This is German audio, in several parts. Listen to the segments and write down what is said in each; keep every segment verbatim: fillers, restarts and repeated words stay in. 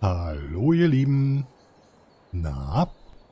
Hallo ihr Lieben. Na?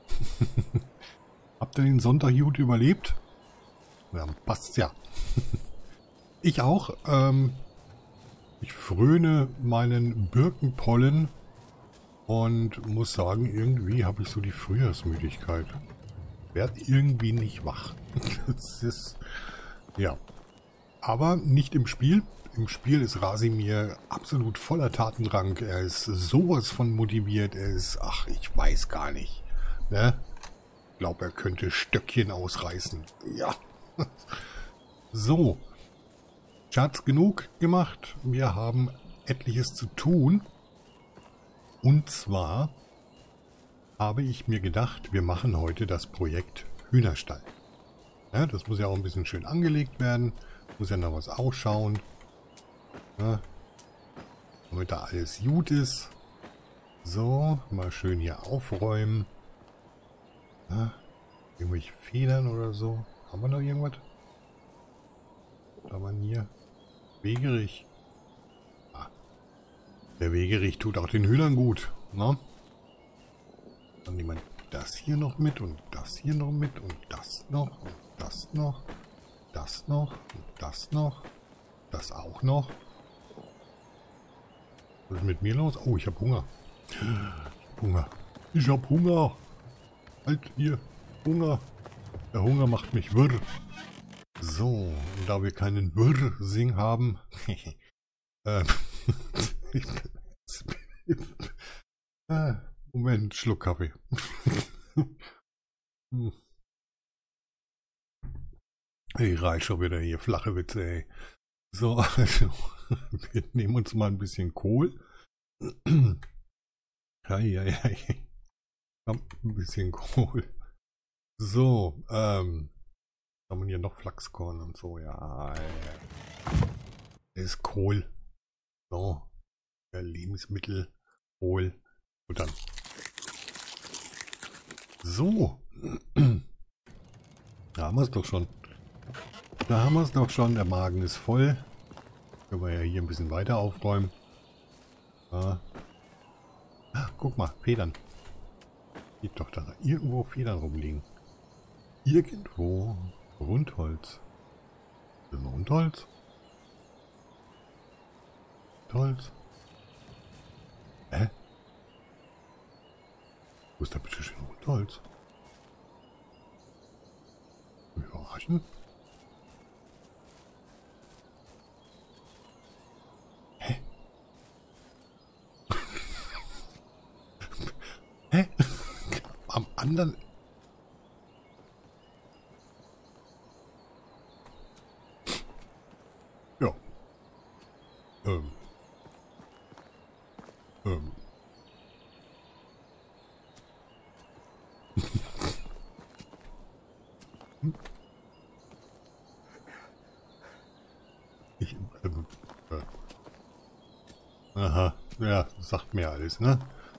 Habt ihr den Sonntag gut überlebt? Ja, passt's ja. Ich auch. Ähm, ich fröne meinen Birkenpollen und muss sagen, irgendwie habe ich so die Frühjahrsmüdigkeit. Werd irgendwie nicht wach. Das ist, ja. Aber nicht im Spiel. Im Spiel ist Rasimir absolut voller Tatendrang. Er ist sowas von motiviert. Er ist, ach, ich weiß gar nicht. Ne? Ich glaube, er könnte Stöckchen ausreißen. Ja. So. Schatz, genug gemacht. Wir haben etliches zu tun. Und zwar habe ich mir gedacht, wir machen heute das Projekt Hühnerstall. Ja, das muss ja auch ein bisschen schön angelegt werden. Muss ja noch was ausschauen. Ja, damit da alles gut ist. So, mal schön hier aufräumen. Ja, irgendwelche Federn oder so. Haben wir noch irgendwas? Da man hier. Wegerich. Ah, der Wegerich tut auch den Hühnern gut. Ne? Dann nehmen wir das hier noch mit und das hier noch mit und das noch und das noch. Das noch und das noch. Das auch noch. Was ist mit mir los? Oh, ich habe Hunger. Ich hab Hunger. Ich habe Hunger. Halt hier. Hunger. Der Hunger macht mich wirr. So, und da wir keinen Wirr-Sing haben. ähm, äh, Moment, Schluck Kaffee. Ich reiche schon wieder hier flache Witze, ey. So, also, wir nehmen uns mal ein bisschen Kohl. Eieiei. Ein bisschen Kohl. So, ähm, haben wir hier noch Flachskorn und so, ja. Das ist Kohl. So, Lebensmittel, Kohl. Und dann. So. Da haben wir es doch schon. Da haben wir es doch schon. Der Magen ist voll. Können wir ja hier ein bisschen weiter aufräumen. Ja. Ah, guck mal, Federn. Sieht doch da irgendwo Federn rumliegen. Irgendwo Rundholz. Ist das Rundholz? Holz. Hä? Wo ist da bitte schön Rundholz? Überraschen? Hä? Hä? Am anderen... Ja. Ähm. Ähm. hm? Ich... Ähm, äh. Aha. Ja, sagt mir alles, ne?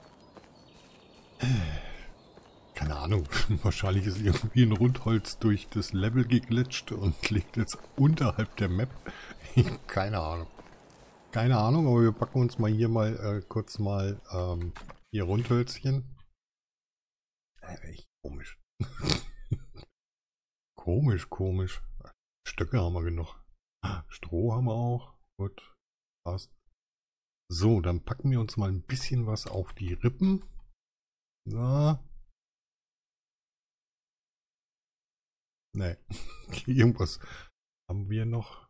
Keine Ahnung, wahrscheinlich ist irgendwie ein Rundholz durch das Level geglitscht und liegt jetzt unterhalb der Map. Keine Ahnung. Keine Ahnung, aber wir packen uns mal hier mal äh, kurz mal ähm, hier Rundhölzchen. Äh, echt komisch. Komisch, komisch. Stöcke haben wir genug. Stroh haben wir auch. Gut, passt. So, dann packen wir uns mal ein bisschen was auf die Rippen. So. Ne, irgendwas haben wir noch.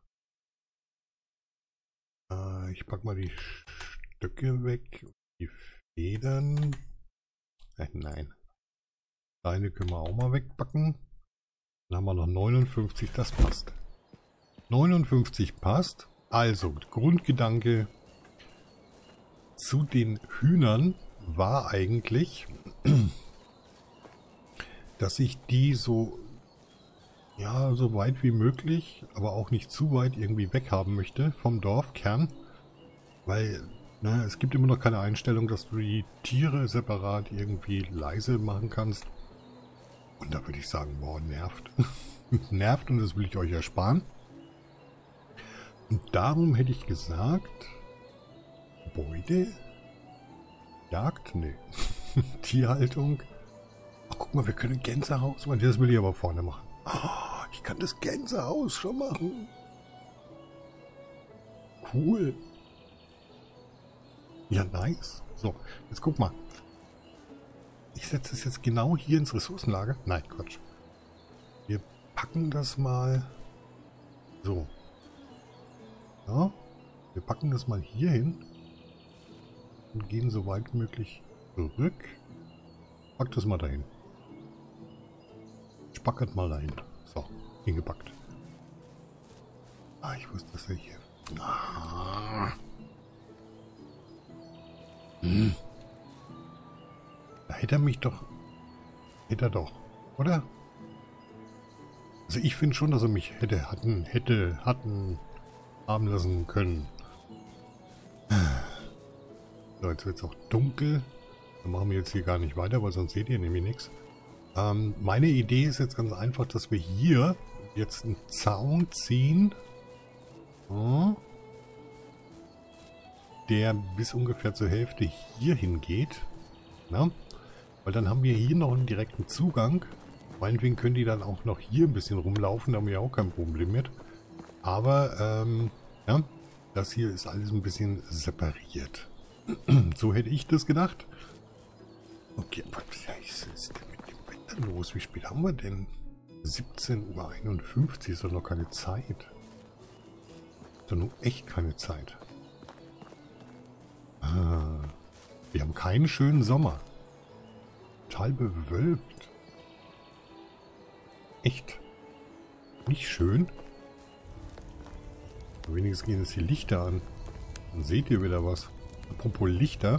Äh, ich pack mal die Stöcke weg. Die Federn. Äh, nein. Steine können wir auch mal wegpacken. Dann haben wir noch neunundfünfzig, das passt. neunundfünfzig passt. Also, Grundgedanke zu den Hühnern war eigentlich, dass ich die so, ja, so weit wie möglich, aber auch nicht zu weit irgendwie weghaben möchte vom Dorfkern. Weil, ne, es gibt immer noch keine Einstellung, dass du die Tiere separat irgendwie leise machen kannst. Und da würde ich sagen, boah, nervt. Nervt und das will ich euch ersparen. Und darum hätte ich gesagt, Gebäude Jagd? Nee. Tierhaltung. Ach, guck mal, wir können Gänsehaus machen. Das will ich aber vorne machen. Oh, ich kann das Gänsehaus schon machen. Cool. Ja, nice. So, jetzt guck mal. Ich setze es jetzt genau hier ins Ressourcenlager. Nein, Quatsch. Wir packen das mal so. Ja, wir packen das mal hier hin und gehen so weit wie möglich zurück. Pack das mal dahin. Spackert mal dahin. So, hingepackt. Ah, ich wusste, dass er hier... Ah. Hm. Da hätte er mich doch... Hätte er doch, oder? Also ich finde schon, dass er mich hätte, hatten, hätte, hatten, haben lassen können. So, jetzt wird es auch dunkel. Dann machen wir jetzt hier gar nicht weiter, weil sonst seht ihr nämlich nichts. Ähm, meine Idee ist jetzt ganz einfach, dass wir hier jetzt einen Zaun ziehen. Oh, der bis ungefähr zur Hälfte hier hingeht. Na? Weil dann haben wir hier noch einen direkten Zugang. Meinetwegen können die dann auch noch hier ein bisschen rumlaufen, da haben wir auch kein Problem mit. Aber, ähm, ja, das hier ist alles ein bisschen separiert. So hätte ich das gedacht. Okay, was ist denn mit dem Wetter los? Wie spät haben wir denn? siebzehn Uhr einundfünfzig ist doch noch keine Zeit. Ist doch nur echt keine Zeit. Ah, wir haben keinen schönen Sommer. Total bewölkt. Echt. Nicht schön. Wenigstens gehen jetzt die Lichter an. Dann seht ihr wieder was. Apropos Lichter.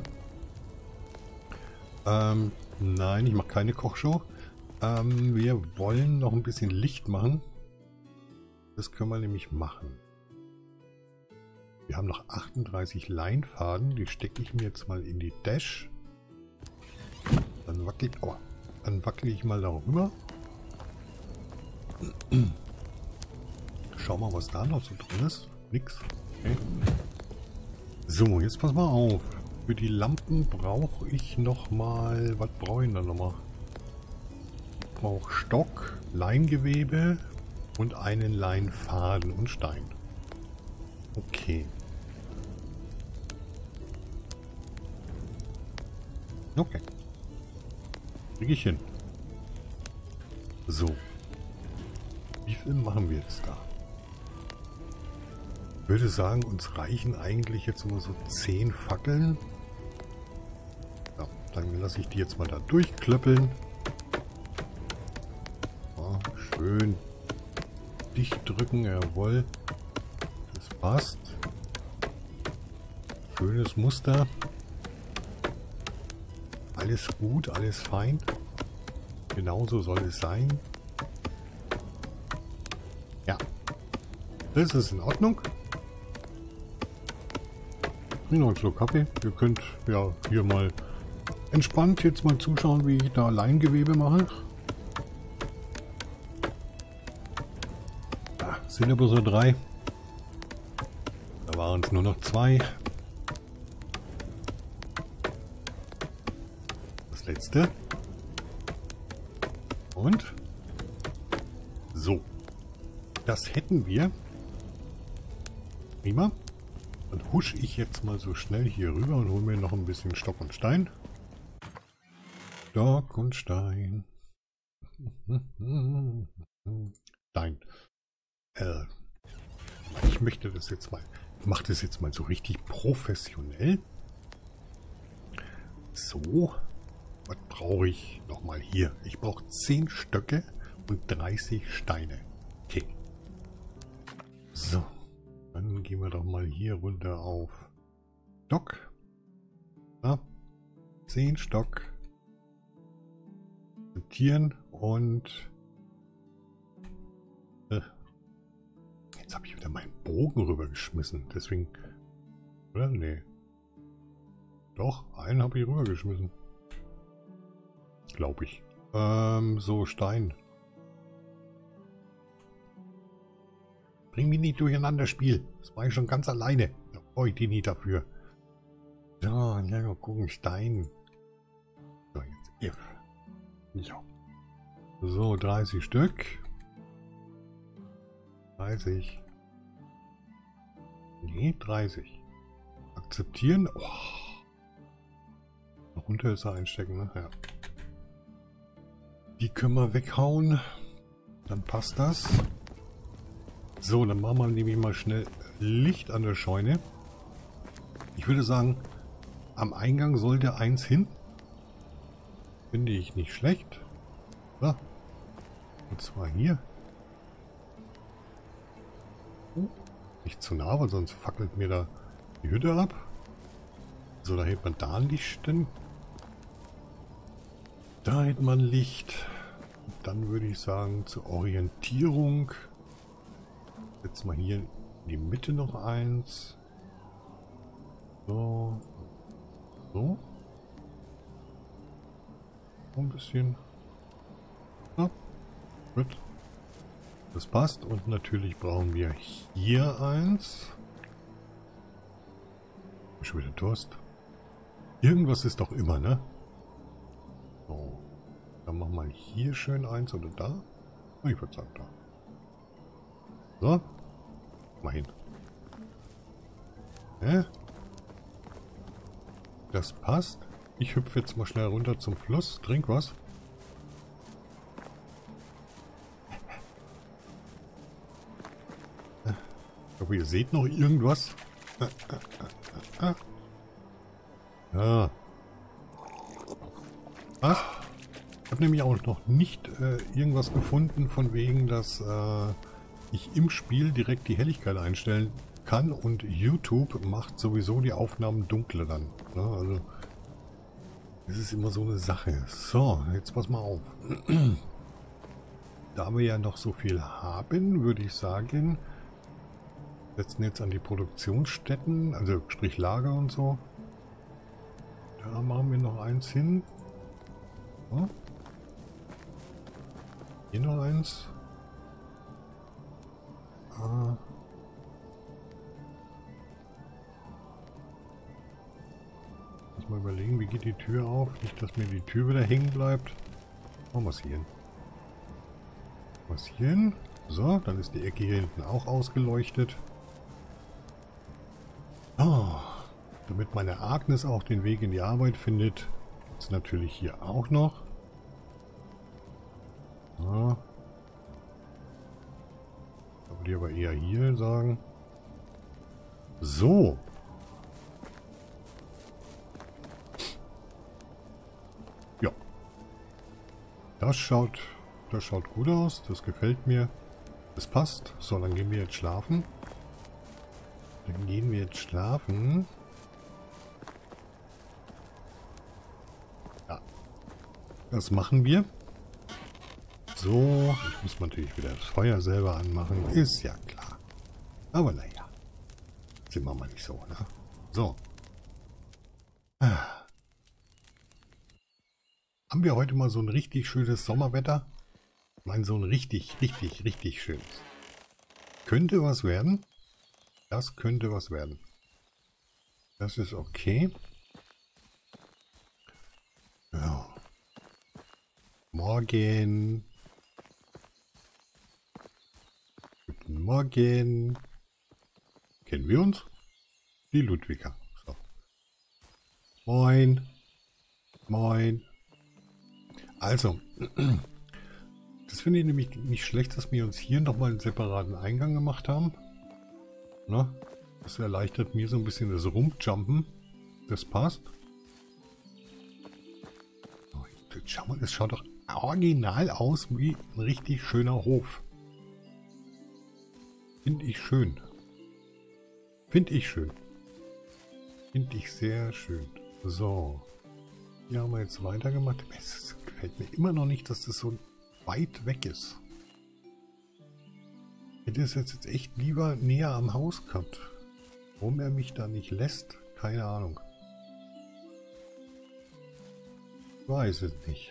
Ähm, nein, ich mache keine Kochshow. Ähm, wir wollen noch ein bisschen Licht machen. Das können wir nämlich machen. Wir haben noch achtunddreißig Leinfaden. Die stecke ich mir jetzt mal in die Dash. Dann wackel ich, oh, dann wackel ich mal darüber. Schau mal, was da noch so drin ist. Nix. Okay. So, jetzt pass mal auf. Für die Lampen brauche ich noch mal... Was brauche ich denn nochmal? Ich brauche Stock, Leingewebe und einen Leinfaden und Stein. Okay. Okay. Kriege ich hin. So. Wie viel machen wir jetzt da? Ich würde sagen, uns reichen eigentlich jetzt immer so zehn Fackeln. Ja, dann lasse ich die jetzt mal da durchklöppeln. Ja, schön dicht drücken, jawohl. Das passt. Schönes Muster. Alles gut, alles fein. Genauso soll es sein. Ja, das ist in Ordnung. Trink noch einen Schluck Kaffee. Ihr könnt ja hier mal entspannt jetzt mal zuschauen, wie ich da Leingewebe mache. Ah, sind ja bloß nur drei. Da waren es nur noch zwei. Das letzte. Und so. Das hätten wir. Prima. Dann husche ich jetzt mal so schnell hier rüber und hole mir noch ein bisschen Stock und Stein. Stock und Stein. Stein. Äh, ich möchte das jetzt mal. Ich mache das jetzt mal so richtig professionell. So. Was brauche ich nochmal hier? Ich brauche zehn Stöcke und dreißig Steine. Okay. So. Dann gehen wir doch mal hier runter auf Stock. Ja. zehn Stock. Sortieren und äh, jetzt habe ich wieder meinen Bogen rübergeschmissen. Deswegen. Oder? Nee. Doch, einen habe ich rübergeschmissen. Glaube ich. Ähm, so, Stein. Bring mich nicht durcheinander, Spiel. Das war ich schon ganz alleine. Da brauche ich die nie dafür. Ja, ja, mal gucken, Stein. So, jetzt If. Ja. So, dreißig Stück. dreißig. Nee, dreißig. Akzeptieren. Oh. Runter ist er einstecken, ne? Ja. Die können wir weghauen. Dann passt das. So, dann machen wir nämlich mal schnell Licht an der Scheune. Ich würde sagen, am Eingang sollte eins hin. Finde ich nicht schlecht. So. Und zwar hier. Oh, nicht zu nah, weil sonst fackelt mir da die Hütte ab. So, da hält man da ein Licht denn. Da hält man Licht. Dann würde ich sagen, zur Orientierung. Jetzt mal hier in die Mitte noch eins. So. So. Ein bisschen. Ja, gut. Das passt. Und natürlich brauchen wir hier eins. Schon wieder Durst. Irgendwas ist doch immer, ne? So. Dann machen wir hier schön eins oder da. Ich würde sagen da. So. Mal hin. Hä? Das passt. Ich hüpfe jetzt mal schnell runter zum Fluss. Trink was. Ich hoffe, ihr seht noch irgendwas. Ja. Was? Ich habe nämlich auch noch nicht äh, irgendwas gefunden, von wegen, dass äh, ich im Spiel direkt die Helligkeit einstellen kann und YouTube macht sowieso die Aufnahmen dunkler dann. Ne? Also, das ist immer so eine Sache. So, jetzt pass mal auf. Da wir ja noch so viel haben, würde ich sagen, setzen jetzt an die Produktionsstätten, also sprich Lager und so. Da machen wir noch eins hin. So. Hier noch eins. Ah. Lass mal überlegen, wie geht die Tür auf? Nicht, dass mir die Tür wieder hängen bleibt. Machen wir es hier hin. Was hier hin? So, dann ist die Ecke hier hinten auch ausgeleuchtet. Oh, damit meine Agnes auch den Weg in die Arbeit findet, ist natürlich hier auch noch. So. Da würde ich aber eher hier sagen. So. Ja. Das schaut, das schaut gut aus. Das gefällt mir. Das passt. So, dann gehen wir jetzt schlafen. Dann gehen wir jetzt schlafen. Ja. Das machen wir. So, ich muss natürlich wieder das Feuer selber anmachen. Ist ja klar. Aber naja. Sind wir mal nicht so, ne? So. Ah. Haben wir heute mal so ein richtig schönes Sommerwetter? Ich meine, so ein richtig, richtig, richtig schönes. Könnte was werden. Das könnte was werden. Das ist okay. Ja. Morgen. Guten Morgen. Kennen wir uns? Die Ludwiger. So. Moin. Moin. Also. Das finde ich nämlich nicht schlecht, dass wir uns hier nochmal einen separaten Eingang gemacht haben. Na, das erleichtert mir so ein bisschen das Rumjumpen. Das passt. Oh, jetzt schau mal, das schaut doch original aus wie ein richtig schöner Hof. Finde ich schön. Finde ich schön. Finde ich sehr schön. So. Hier haben wir jetzt weitergemacht. Es gefällt mir immer noch nicht, dass das so weit weg ist. Ich hätte es jetzt echt lieber näher am Haus gehabt. Warum er mich da nicht lässt, keine Ahnung. Ich weiß es nicht.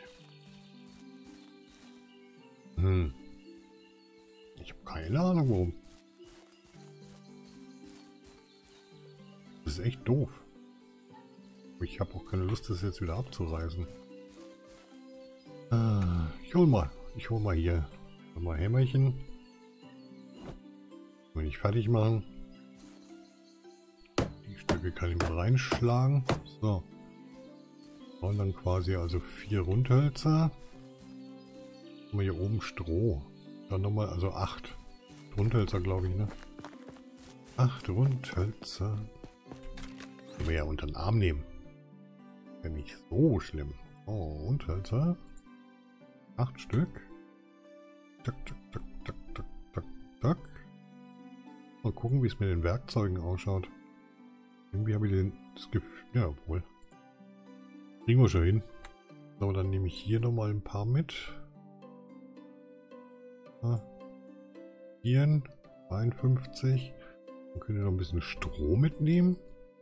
Hm. Ich habe keine Ahnung warum. Das ist echt doof. Ich habe auch keine Lust, das jetzt wieder abzureißen. Ah, ich hol mal. Ich hol mal hier. Mal Hämmerchen. Will ich fertig machen. Die Stücke kann ich mal reinschlagen. So. Und dann quasi also vier Rundhölzer. Haben wir hier oben Stroh. Dann nochmal, also acht Rundhölzer, glaube ich, ne? Acht Rundhölzer. Können wir ja unter den Arm nehmen. Wäre nicht so schlimm. Oh, Rundhölzer. Acht Stück. Tak, tak, tak, tak, tak, tak, tak. Mal gucken, wie es mit den Werkzeugen ausschaut. Irgendwie habe ich den, das Gefühl, ja, obwohl. Kriegen wir schon hin. So, dann nehme ich hier nochmal ein paar mit. Ah. Hier, zweiundfünfzig. Dann könnt ihr noch ein bisschen Stroh mitnehmen.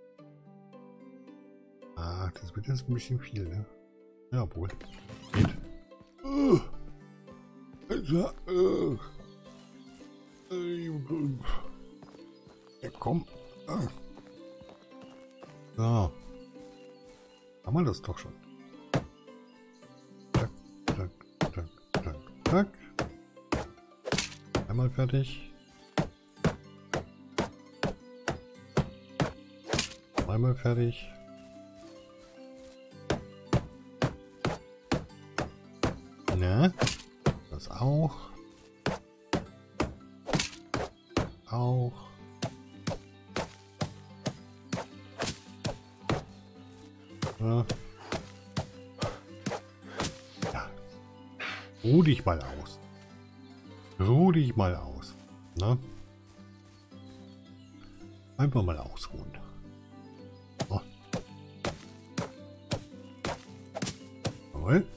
Ah, das wird jetzt ein bisschen viel, ne? Ja, obwohl. Geht. Uh. Also, uh. Ja, komm. Ah. So. Haben wir das doch schon. Zack, zack, zack, zack, zack. Einmal fertig. Einmal fertig. Na, das auch. Auch. Ja. Ja. Ruh dich mal aus. Ruh dich mal aus. Na? Einfach mal ausruhen. So. Jawohl.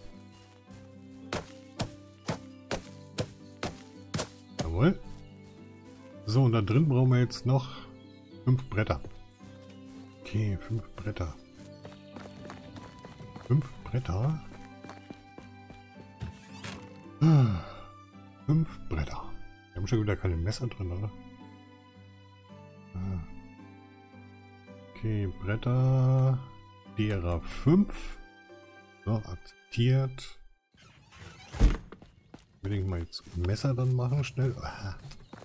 Jawohl. So, und da drin brauchen wir jetzt noch fünf Bretter. Okay, fünf Bretter. Fünf Bretter. Ah, fünf Bretter. Wir haben schon wieder keine Messer drin, oder? Ah. Okay, Bretter. Derer fünf. So, akzeptiert. Will ich mal jetzt Messer dann machen, schnell. Ah.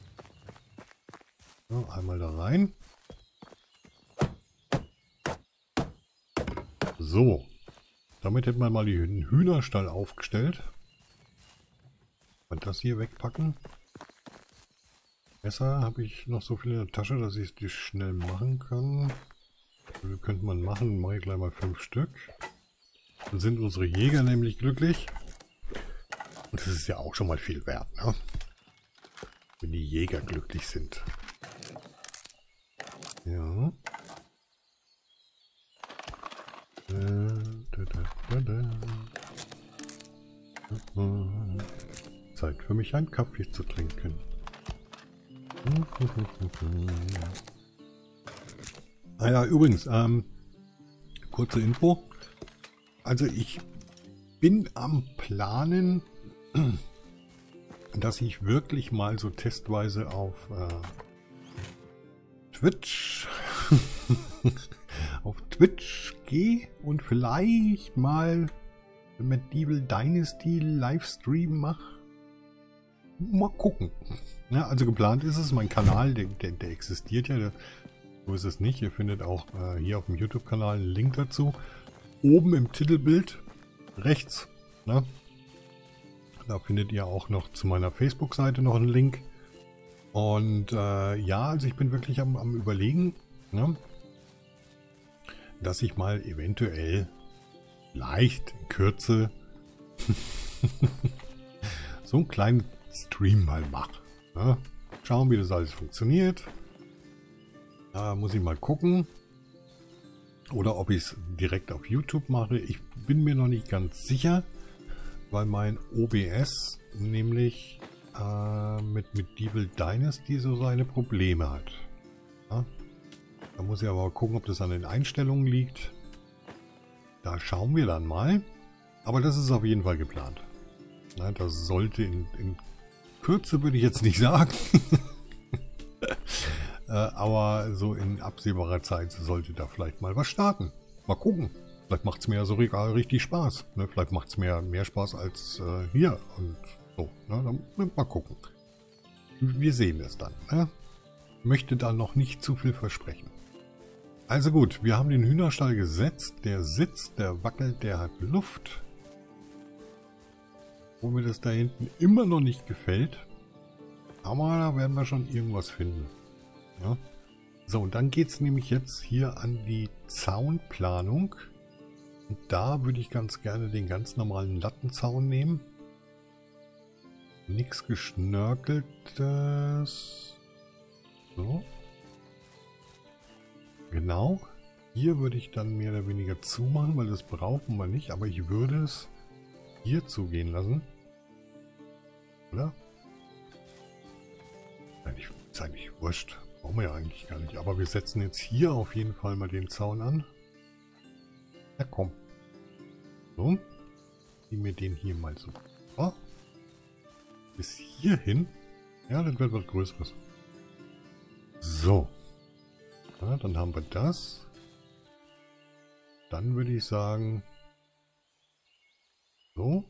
So, einmal da rein. So. Damit hätten wir mal den Hühnerstall aufgestellt. Und das hier wegpacken. Messer habe ich noch so viel in der Tasche, dass ich es schnell machen kann. Das könnte man machen. Mache ich gleich mal fünf Stück. Dann sind unsere Jäger nämlich glücklich. Und das ist ja auch schon mal viel wert, ne? Wenn die Jäger glücklich sind. Ja. Da, da, da, da. Zeit für mich, einen Kaffee zu trinken. Ah ja, übrigens, ähm, kurze Info. Also ich bin am Planen, dass ich wirklich mal so testweise auf äh, Twitch auf Twitch gehe und vielleicht mal Medieval Dynasty Livestream mache. Mal gucken. Ja, also geplant ist es, mein Kanal, der, der, der existiert ja, der, so ist es nicht. Ihr findet auch äh, hier auf dem YouTube-Kanal einen Link dazu. Oben im Titelbild, rechts, ne? Da findet ihr auch noch zu meiner Facebook-Seite noch einen Link. Und äh, ja, also ich bin wirklich am, am Überlegen, ne? Dass ich mal eventuell, leicht in Kürze, so einen kleinen Stream mal mache. Ne? Schauen, wie das alles funktioniert. Da muss ich mal gucken. Oder ob ich es direkt auf YouTube mache. Ich bin mir noch nicht ganz sicher, weil mein O B S nämlich äh, mit Medieval Dynasty so seine Probleme hat. Ja? Da muss ich aber gucken, ob das an den Einstellungen liegt. Da schauen wir dann mal. Aber das ist auf jeden Fall geplant. Na, das sollte in, in Kürze, würde ich jetzt nicht sagen. äh, aber so in absehbarer Zeit sollte da vielleicht mal was starten. Mal gucken. Vielleicht macht es mir ja so regal richtig Spaß. Ne? Vielleicht macht es mir mehr Spaß als äh, hier. Und so. Ne? Dann, ne? Mal gucken. Wir sehen es dann. Ne? Möchte da noch nicht zu viel versprechen. Also gut, wir haben den Hühnerstall gesetzt. Der sitzt, der wackelt, der hat Luft. Wo mir das da hinten immer noch nicht gefällt. Aber da werden wir schon irgendwas finden. Ja? So, und dann geht es nämlich jetzt hier an die Zaunplanung. Und da würde ich ganz gerne den ganz normalen Lattenzaun nehmen. Nichts Geschnörkeltes. So. Genau. Hier würde ich dann mehr oder weniger zumachen, weil das brauchen wir nicht. Aber ich würde es hier zugehen lassen. Oder? Eigentlich, ist eigentlich wurscht. Brauchen wir ja eigentlich gar nicht. Aber wir setzen jetzt hier auf jeden Fall mal den Zaun an. Ja, komm. So. Ziehen wir den hier mal so. Oh. Bis hierhin. Ja, das wird was Größeres. So. Ja, dann haben wir das. Dann würde ich sagen. So.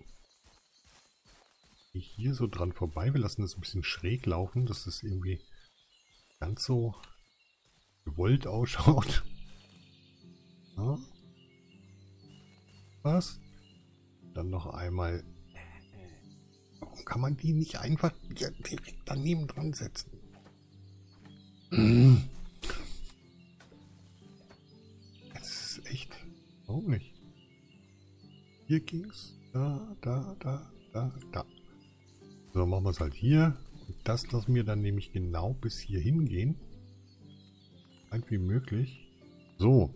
Hier so dran vorbei. Wir lassen das ein bisschen schräg laufen, dass das irgendwie ganz so gewollt ausschaut. Ja. Was? Dann noch einmal. Warum kann man die nicht einfach direkt daneben dran setzen? Das ist echt. Warum nicht? Hier ging's. Da, da, da, da, da. So, machen wir es halt hier. Und das lassen wir dann nämlich genau bis hier hingehen. Weit wie möglich. So.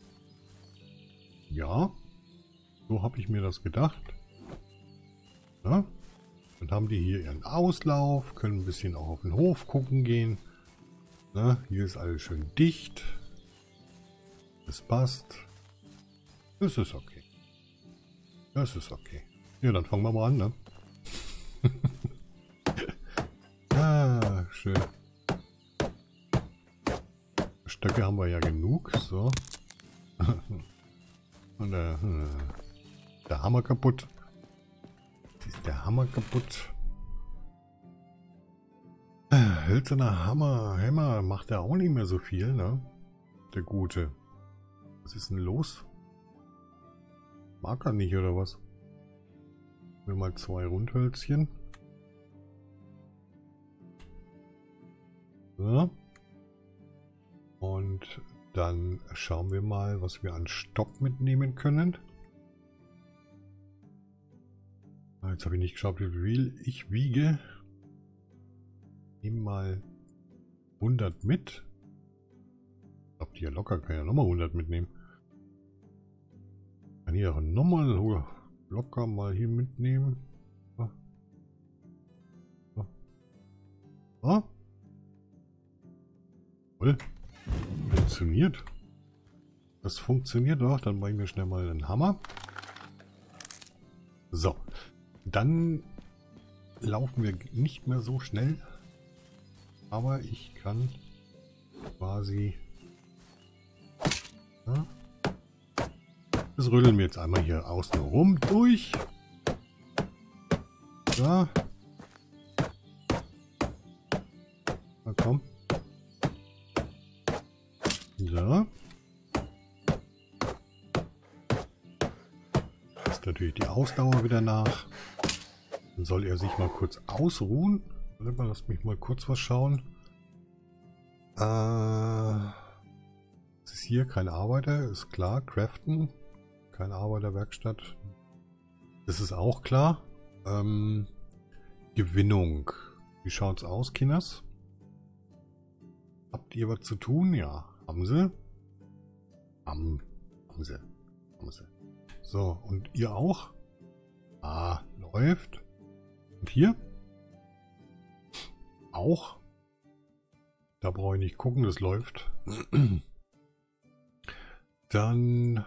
Ja. So habe ich mir das gedacht. Ja. Dann haben die hier ihren Auslauf. Können ein bisschen auch auf den Hof gucken gehen. Na, hier ist alles schön dicht. Das passt. Das ist okay. Das ist okay. Ja, dann fangen wir mal an, ne? Ah, schön. Stöcke haben wir ja genug. So. Und der, der Hammer kaputt. Jetzt ist der Hammer kaputt. Hölzerner Hammer, Hämmer macht ja auch nicht mehr so viel, ne? Der Gute. Was ist denn los? Mag er nicht, oder was? Wir mal zwei Rundhölzchen. So. Und dann schauen wir mal, was wir an Stock mitnehmen können. Jetzt habe ich nicht geschaut, wie viel ich wiege. Nehmen mal hundert mit. Ich glaube, die ja locker kann ja nochmal hundert mitnehmen. Kann ich auch nochmal locker mal hier mitnehmen. So. So. So. Voll. Funktioniert. Das funktioniert doch. Dann mache ich mir schnell mal einen Hammer. So. Dann laufen wir nicht mehr so schnell. Aber ich kann quasi... Ja, das rödeln wir jetzt einmal hier außen rum durch. So. Na komm. So. Ist natürlich die Ausdauer wieder nach. Dann soll er sich mal kurz ausruhen. Lass mich mal kurz was schauen. Äh, es ist hier kein Arbeiter, ist klar. Craften, keine Arbeiterwerkstatt. Das ist auch klar. Ähm, Gewinnung. Wie schaut's aus, Kinders? Habt ihr was zu tun? Ja. Haben sie? Haben, haben sie. Haben sie. So, und ihr auch? Ah, läuft. Und hier? Auch. Da brauche ich nicht gucken, das läuft. Dann,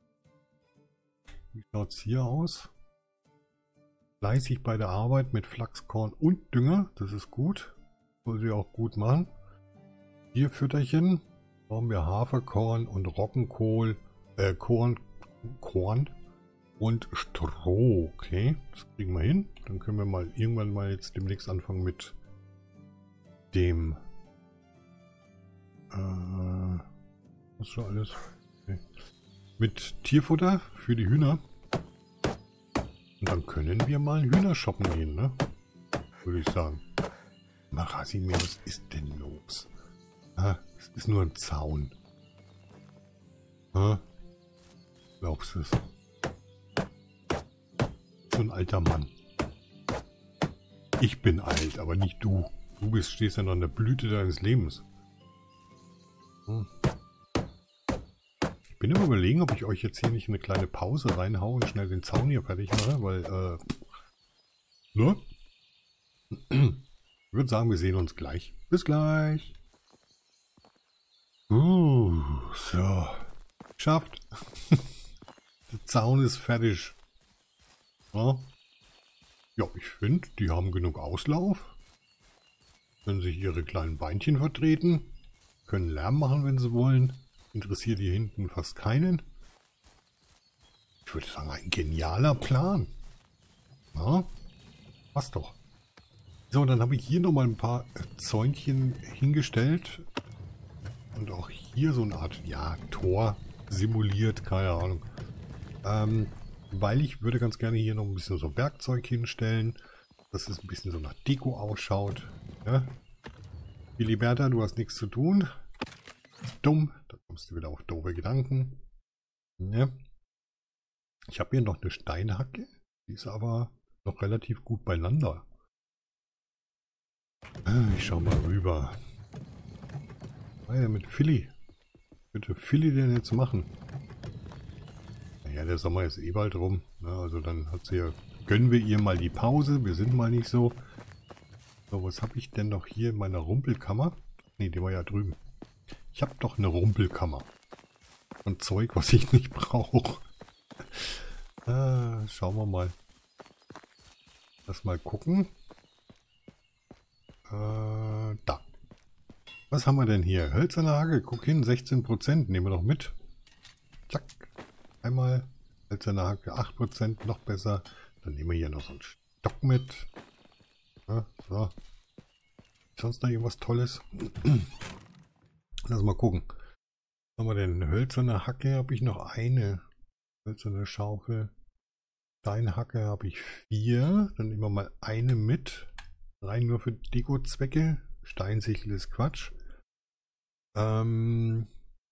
wie schaut es hier aus? Fleißig bei der Arbeit mit Flachskorn und Dünger, das ist gut. Soll sie auch gut machen. Hier Fütterchen, brauchen wir Haferkorn und Roggenkohl Äh, Korn, Korn und Stroh. Okay, das kriegen wir hin. Dann können wir mal irgendwann mal jetzt demnächst anfangen mit dem... Äh, was schon alles? Okay. Mit Tierfutter für die Hühner. Und dann können wir mal Hühner shoppen gehen, ne? Würde ich sagen. Marasimir, was ist denn los? Ah, es ist nur ein Zaun. Ah, glaubst du es? So ein alter Mann. Ich bin alt, aber nicht du. Du bist, stehst ja noch in der Blüte deines Lebens. Hm. Ich bin immer überlegen, ob ich euch jetzt hier nicht eine kleine Pause reinhaue und schnell den Zaun hier fertig mache, weil, äh, ne? Ich würde sagen, wir sehen uns gleich. Bis gleich. Uh, so. Schafft. Der Zaun ist fertig. Ja, ja, ich finde, die haben genug Auslauf. Können sich ihre kleinen Beinchen vertreten. Können Lärm machen, wenn sie wollen. Interessiert hier hinten fast keinen. Ich würde sagen, ein genialer Plan. Ja, passt doch. So, und dann habe ich hier nochmal ein paar Zäunchen hingestellt. Und auch hier so eine Art, ja, Tor simuliert, keine Ahnung. Ähm, weil ich würde ganz gerne hier noch ein bisschen so Werkzeug hinstellen, dass es ein bisschen so nach Deko ausschaut. Ja? Filiberta, du hast nichts zu tun. Dumm, da kommst du wieder auf doofe Gedanken. Ja. Ich habe hier noch eine Steinhacke, die ist aber noch relativ gut beieinander. Ich schau mal rüber. Was ist denn mit Philly? Was könnte Philly denn jetzt machen? Naja, der Sommer ist eh bald rum. Ne? Also dann hat sie ja, gönnen wir ihr mal die Pause. Wir sind mal nicht so. So, was habe ich denn noch hier in meiner Rumpelkammer? Ne, die war ja drüben. Ich habe doch eine Rumpelkammer. Und Zeug, was ich nicht brauche. Ah, schauen wir mal. Lass mal gucken. Äh, da. Was haben wir denn hier? Hölzerne Hacke, guck hin, sechzehn Prozent. Nehmen wir doch mit. Zack. Einmal. Hölzerne Hacke, acht Prozent, noch besser. Dann nehmen wir hier noch so einen Stock mit. Ja, so. Sonst noch irgendwas Tolles? Lass mal gucken. Was haben wir denn? Hölzerne Hacke habe ich noch eine. Hölzerne Schaufel. Steinhacke habe ich vier. Dann nehmen wir mal eine mit. Rein nur für Deko-Zwecke. Steinsichel ist Quatsch. Ähm.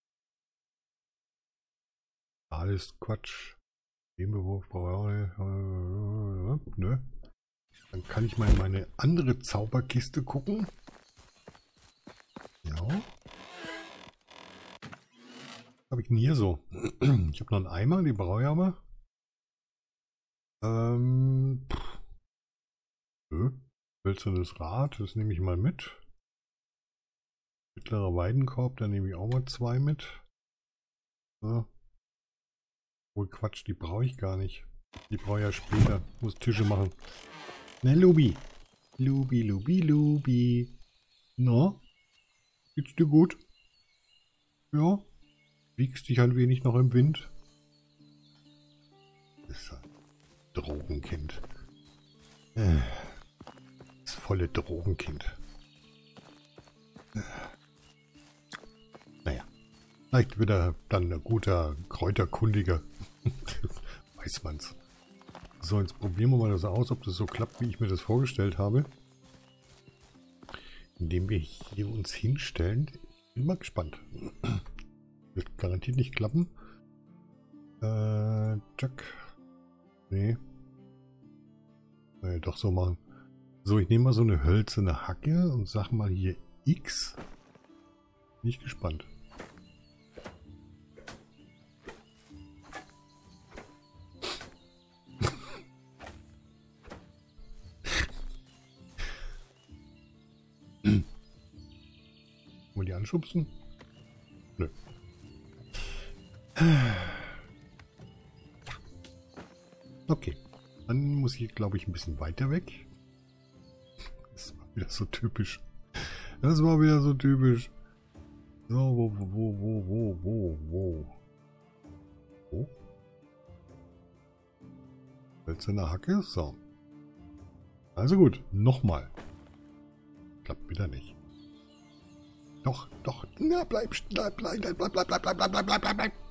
Alles Quatsch. Nebenbewurf brauche ich. Nö. Dann kann ich mal in meine andere Zauberkiste gucken. Ja. Habe ich denn hier so? Ich habe noch einen Eimer, die brauche ich aber. Ähm. Pff. Nö. Hölzernes Rad, das nehme ich mal mit. Mittlerer Weidenkorb, da nehme ich auch mal zwei mit. Ja. Wohl Quatsch, die brauche ich gar nicht. Die brauche ich ja später. Ich muss Tische machen. Ne, Lubi. Lubi, Lubi, Lubi. Na? Geht's dir gut? Ja? Wiegst dich ein wenig noch im Wind? Das ist ein Drogenkind. Das volle Drogenkind. Naja. Vielleicht wird er dann ein guter Kräuterkundiger. Weiß man's. So, jetzt probieren wir mal das aus, ob das so klappt, wie ich mir das vorgestellt habe. Indem wir hier uns hinstellen. Ich bin mal gespannt. Wird garantiert nicht klappen. Äh, Jack. Nee. Nee, doch so machen. So, ich nehme mal so eine hölzerne Hacke und sag mal hier X. Bin ich gespannt. Wollen die anschubsen? Nö. Okay. Dann muss ich, glaube ich, ein bisschen weiter weg. Das war wieder so typisch. Das war wieder so typisch. So, wo, wo, wo, wo, wo, wo. Oh. Hölzerne Hacke. So. Also gut. Nochmal. Klappt wieder nicht. Doch, doch. Na, bleib, bleib, bleib, bleib, bleib, bleib, bleib, bleib, bleib, bleib, bleib, bleib.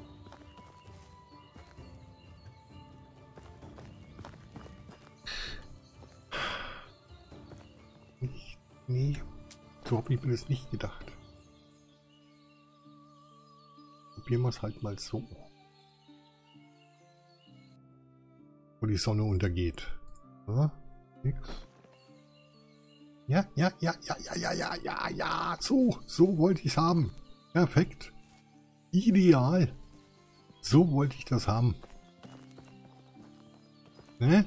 Nicht, nee. So habe ich mir das nicht gedacht. Probieren wir es halt mal so. Wo die Sonne untergeht. So, nix. Ja, ja, ja, ja, ja, ja, ja, ja, ja. So, so wollte ich es haben. Perfekt. Ideal. So wollte ich das haben. Ne?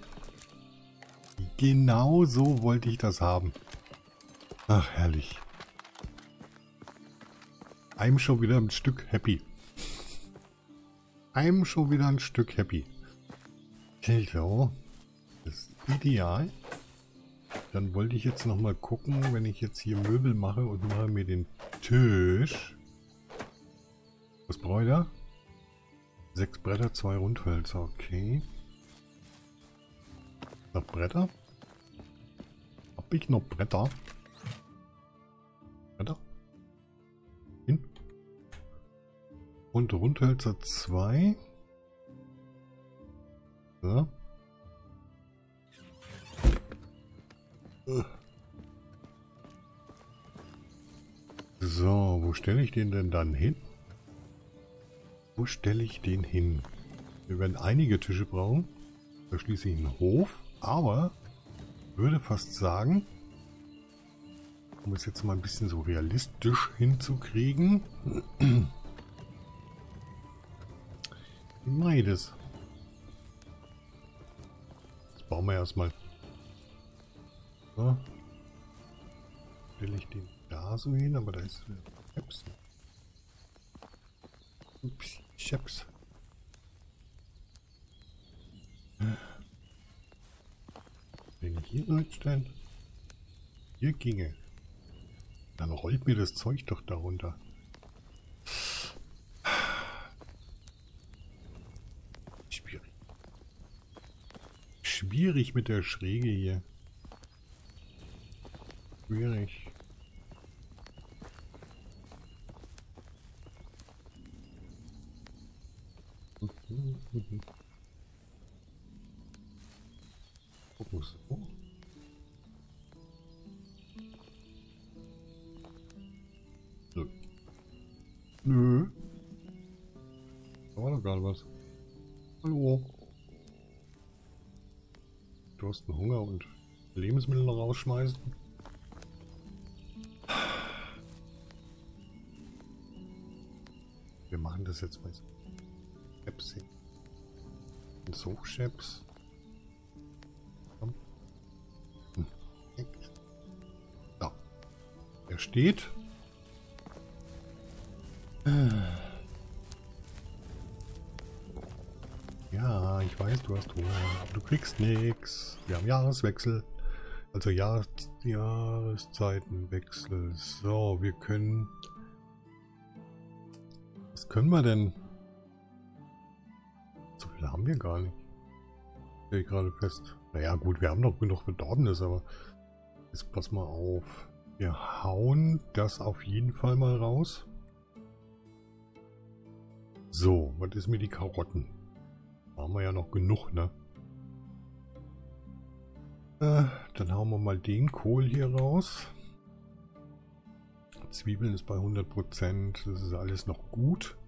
Genau so wollte ich das haben. Ach, herrlich. I'm schon wieder ein Stück happy. I'm schon wieder ein Stück happy. So. Das ist ideal. Dann wollte ich jetzt noch mal gucken, wenn ich jetzt hier Möbel mache und mache mir den Tisch. Was brauche ich da? Sechs Bretter, zwei Rundhölzer. Okay. Noch Bretter? Hab ich noch Bretter? Bretter? Hin. Und Rundhölzer zwei. So. So, wo stelle ich den denn dann hin? Wo stelle ich den hin? Wir werden einige Tische brauchen. Da schließe ich einen Hof. Aber würde fast sagen, um es jetzt mal ein bisschen so realistisch hinzukriegen. Wie mache ich das? Das bauen wir erstmal. So. Stelle ich den da so hin, aber da ist Scheps. Ups, Scheps. Wenn ich hier reinstellen, hier ginge, dann rollt mir das Zeug doch darunter. Schwierig. Schwierig mit der Schräge hier. Schwierig. Fokus. Oh. Nö. Nö. Da war doch gerade was. Hallo. Du hast einen Hunger und Lebensmittel rausschmeißen. Wir machen das jetzt mal so. Scheps. So, Scheps. Komm. Hm. So. Er steht. Ja, ich weiß, du hast Hunger, aber du kriegst nichts. Wir haben Jahreswechsel. Also Jahres Jahreszeitenwechsel. So, wir können... Was können wir denn? So viel haben wir gar nicht. Stell ich gerade fest. Naja gut, wir haben noch genug Verdorbenes, aber jetzt pass mal auf. Wir hauen das auf jeden Fall mal raus. So, was ist mit die Karotten? Da haben wir ja noch genug, ne? Äh, dann hauen wir mal den Kohl hier raus. Zwiebeln ist bei hundert Prozent. Das ist alles noch gut.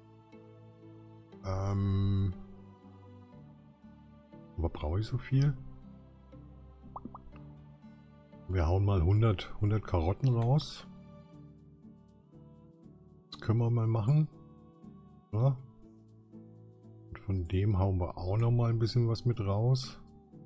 Ähm, aber brauche ich so viel? Wir hauen mal hundert, hundert Karotten raus. Das können wir mal machen. Ja. Und von dem hauen wir auch noch mal ein bisschen was mit raus.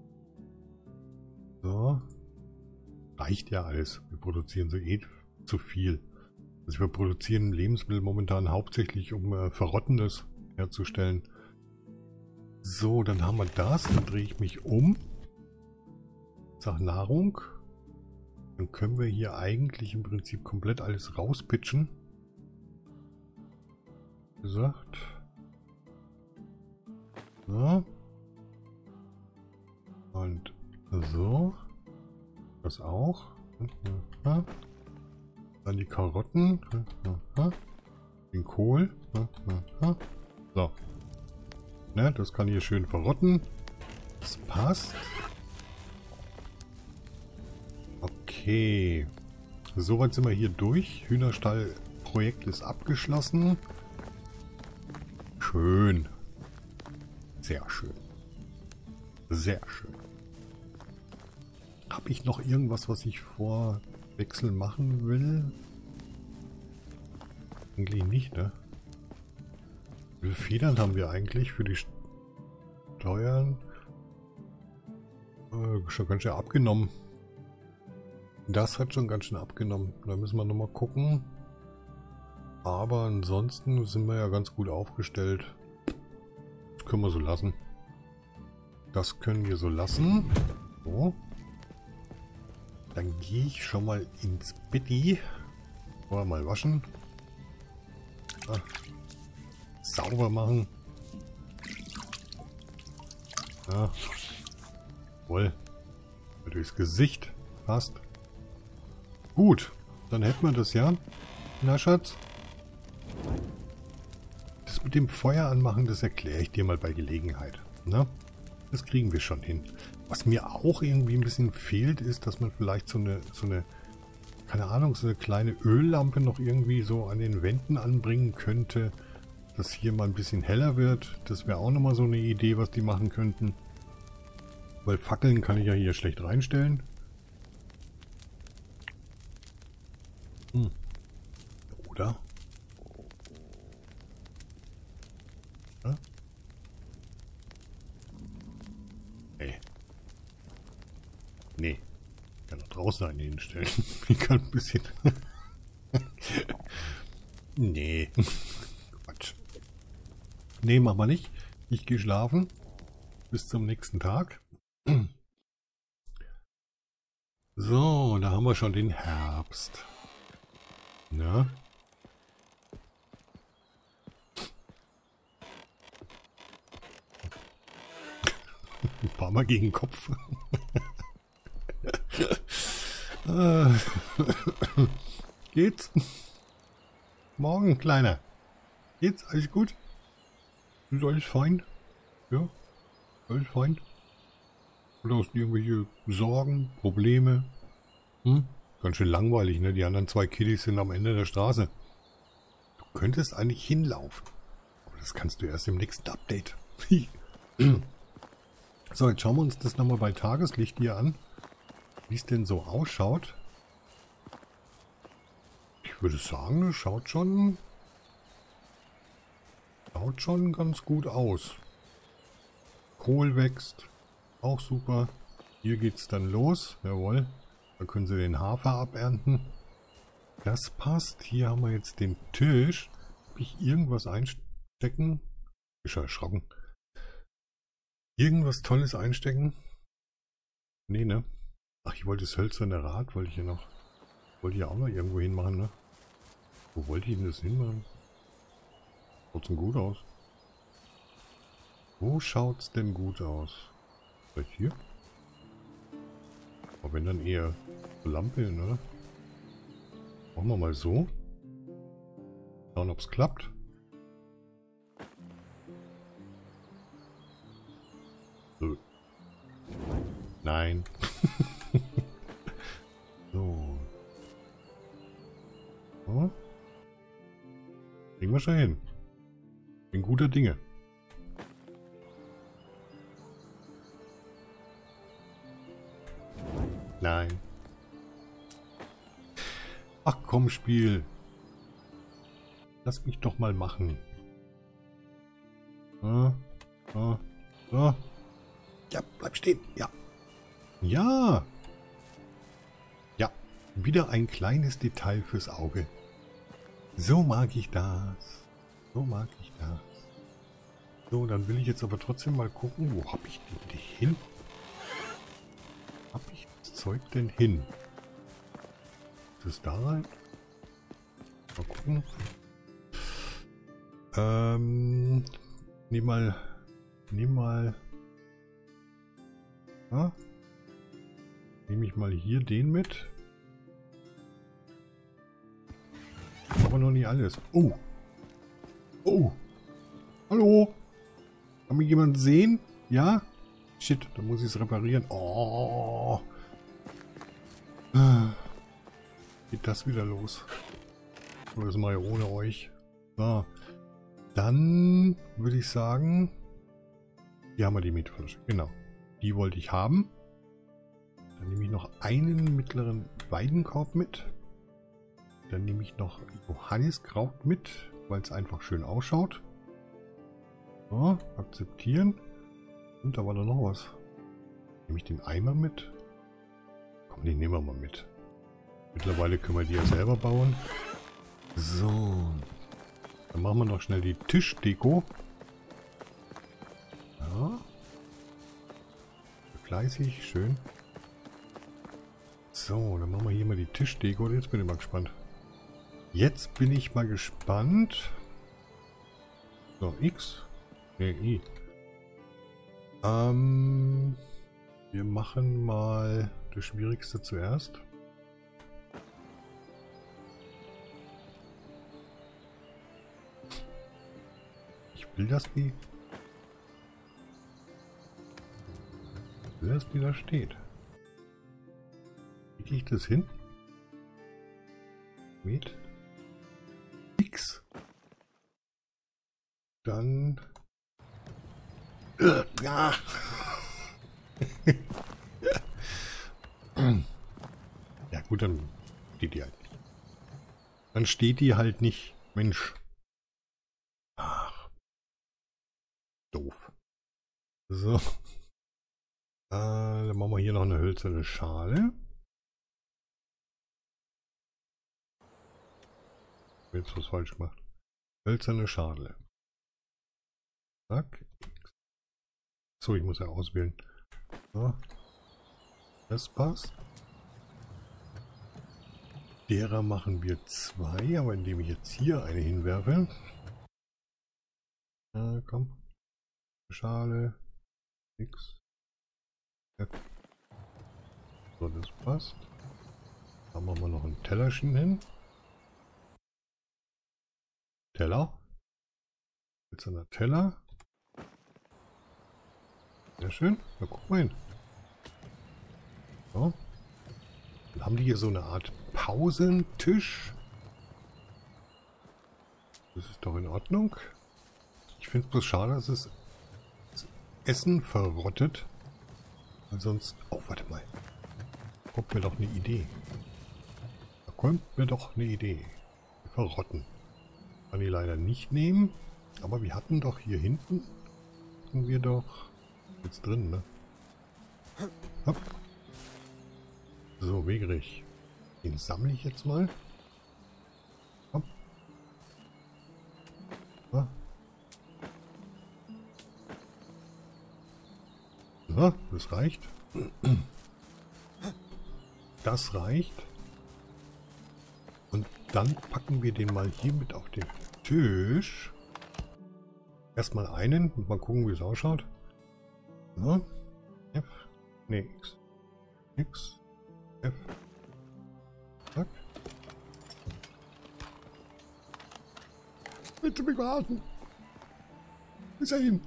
So. Reicht ja alles. Wir produzieren so eh zu viel. Also wir produzieren Lebensmittel momentan hauptsächlich, um äh, Verrottendes herzustellen. So, dann haben wir das. Dann drehe ich mich um. Sag Nahrung. Dann können wir hier eigentlich im Prinzip komplett alles rauspitchen. Gesagt. So. Und so. Das auch. Dann die Karotten. Den Kohl. So. Ne, das kann hier schön verrotten. Das passt. Okay. Soweit sind wir hier durch. Hühnerstall-Projekt ist abgeschlossen. Schön. Sehr schön. Sehr schön. Habe ich noch irgendwas, was ich vor Wechsel machen will? Eigentlich nicht, ne? Wie viele Federn haben wir eigentlich für die Steuern? Äh, schon ganz schön abgenommen. Das hat schon ganz schön abgenommen. Da müssen wir nochmal gucken. Aber ansonsten sind wir ja ganz gut aufgestellt. Das können wir so lassen. Das können wir so lassen. So. Dann gehe ich schon mal ins Betti. Vorher mal waschen. Ah. Sauber machen. Ja. Wohl. Durchs Gesicht. Passt. Gut. Dann hätten wir das ja. Na, Schatz. Das mit dem Feuer anmachen, das erkläre ich dir mal bei Gelegenheit. Ne? Das kriegen wir schon hin. Was mir auch irgendwie ein bisschen fehlt, ist, dass man vielleicht so eine, so eine, keine Ahnung, so eine kleine Öllampe noch irgendwie so an den Wänden anbringen könnte, dass hier mal ein bisschen heller wird. Das wäre auch nochmal so eine Idee, was die machen könnten. Weil Fackeln kann ich ja hier schlecht reinstellen. Hm. Oder? Ja? Nee. Nee. Ich kann doch draußen eine hinstellen. Ich kann ein bisschen... Nee. Quatsch. Nee, mach mal nicht. Ich gehe schlafen. Bis zum nächsten Tag. So, da haben wir schon den Herbst. Na? Ein paar Mal gegen den Kopf. Geht's? Morgen, Kleiner. Geht's? Alles gut? Ist alles fein? Ja? Alles fein? Oder hast du irgendwelche Sorgen, Probleme? Hm? Ganz schön langweilig, ne? Die anderen zwei Kiddies sind am Ende der Straße. Du könntest eigentlich hinlaufen. Aber das kannst du erst im nächsten Update. So, jetzt schauen wir uns das nochmal bei Tageslicht hier an. Wie es denn so ausschaut. Ich würde sagen, das schaut schon... Schaut schon ganz gut aus. Kohl wächst. Auch super. Hier geht's dann los. Jawohl. Da können sie den Hafer abernten. Das passt. Hier haben wir jetzt den Tisch. Habe ich irgendwas einstecken? Ich bin erschrocken. Irgendwas Tolles einstecken? Nee, ne? Ach, ich wollte das hölzerne Rad, wollte ich hier noch. Wollte ich ja auch noch irgendwo hinmachen, ne? Wo wollte ich denn das hinmachen? Schaut's denn gut aus? Wo schaut's denn gut aus? Vielleicht hier? Aber wenn dann eher so Lampe, ne? Machen wir mal so. Schauen, ob es klappt. So. Nein. So. So. Kriegen wir schon hin. Bin guter Dinge. Nein. Ach komm, Spiel. Lass mich doch mal machen. So. So. So. Ja, bleib stehen. Ja. Ja. Ja. Wieder ein kleines Detail fürs Auge. So mag ich das. So mag ich das. So, dann will ich jetzt aber trotzdem mal gucken, wo habe ich den hin? Habe ich das Zeug denn hin? Ist es da rein? Mal gucken. Ähm, nehm mal nehme mal... Ja, nehme ich mal hier den mit. Aber noch nicht alles. Oh! Oh! Hallo! Kann mich jemand sehen? Ja? Shit, da muss ich es reparieren. Oh! Geht das wieder los? Oder das mache ich ohne euch? So. Dann würde ich sagen... Hier haben wir die Metflasche. Genau. Die wollte ich haben. Dann nehme ich noch einen mittleren Weidenkorb mit. Dann nehme ich noch Johanniskraut mit, weil es einfach schön ausschaut. So, akzeptieren. Und da war da noch was. Nehme ich den Eimer mit? Komm, den nehmen wir mal mit. Mittlerweile können wir die ja selber bauen. So. Dann machen wir noch schnell die Tischdeko. Ja. Fleißig, schön. So, dann machen wir hier mal die Tischdeko. Jetzt bin ich mal gespannt. Jetzt bin ich mal gespannt. So, X. Ne, I. Ähm, wir machen mal das Schwierigste zuerst. Ich will, dass die... Ich will, dass die da steht. Wie kriege ich das hin? Mit X. Dann... Ja. Ja gut, dann steht die halt nicht. Dann steht die halt nicht. Mensch. Ach. Doof. So. Äh, dann machen wir hier noch eine hölzerne Schale. Jetzt was falsch gemacht. Hölzerne Schale. Zack. So, ich muss ja auswählen. So. Das passt. Derer machen wir zwei, aber indem ich jetzt hier eine hinwerfe. Na, komm. Schale. X. F. So, das passt. Da machen wir noch ein Tellerchen hin. Teller. Jetzt ein Teller. Sehr schön. Na, guck mal hin. So. Dann haben die hier so eine Art Pausentisch. Das ist doch in Ordnung. Ich finde es bloß schade, dass es das Essen verrottet. Weil sonst... Oh, warte mal. Da kommt mir doch eine Idee. Da kommt mir doch eine Idee. Wir verrotten. Kann ich leider nicht nehmen. Aber wir hatten doch hier hinten... Hatten wir doch... Jetzt drin, ne? Hopp. So, Wegerich. Den sammle ich jetzt mal. Hopp. So. So, das reicht. Das reicht. Und dann packen wir den mal hier mit auf den Tisch. Erstmal einen und mal gucken, wie es ausschaut. So. F. Ne, X. X. F. Zack. Bitte mich warten. Bis dahin.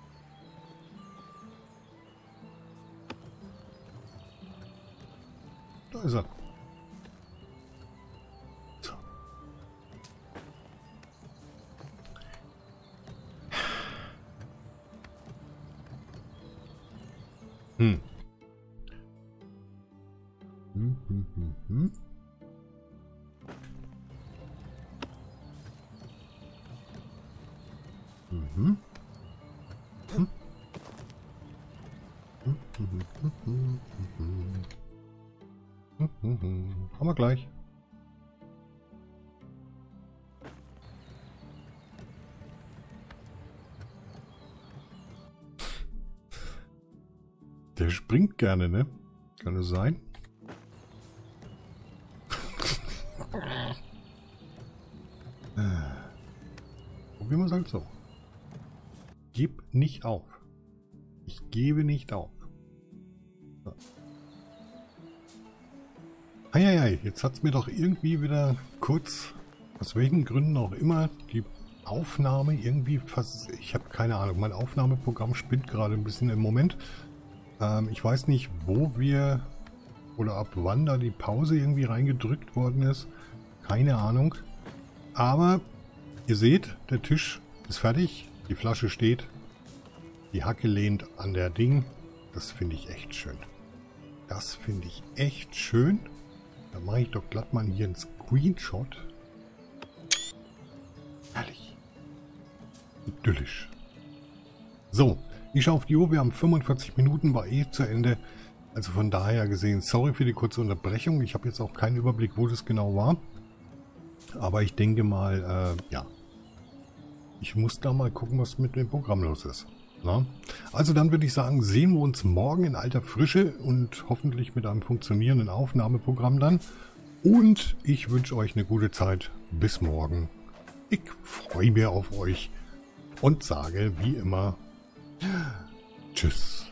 Da ist er. So. Hm. Hm, hm, hm, hm. Mhm. Hm. Hm, hm, hm, hm, hm, hm. Hm, hm, hm. Haben wir gleich. Der springt gerne, ne? Kann es sein? Probieren wir es halt so. Gib nicht auf. Ich gebe nicht auf. So. Eieiei, jetzt hat es mir doch irgendwie wieder kurz, aus welchen Gründen auch immer, die Aufnahme irgendwie fast... Ich habe keine Ahnung, mein Aufnahmeprogramm spinnt gerade ein bisschen im Moment. Ähm, ich weiß nicht, wo wir oder ab wann da die Pause irgendwie reingedrückt worden ist. Keine Ahnung. Aber ihr seht, der Tisch ist fertig, die Flasche steht, die Hacke lehnt an der Ding. Das finde ich echt schön. Das finde ich echt schön. Da mache ich doch glatt mal hier einen Screenshot. Herrlich. Idyllisch. So, ich schaue auf die Uhr. Wir haben fünfundvierzig Minuten, war eh zu Ende. Also von daher gesehen, sorry für die kurze Unterbrechung. Ich habe jetzt auch keinen Überblick, wo das genau war. Aber ich denke mal, äh, ja. Ich muss da mal gucken, was mit dem Programm los ist. Na? Also dann würde ich sagen, sehen wir uns morgen in alter Frische und hoffentlich mit einem funktionierenden Aufnahmeprogramm dann. Und ich wünsche euch eine gute Zeit. Bis morgen. Ich freue mich auf euch und sage wie immer Tschüss.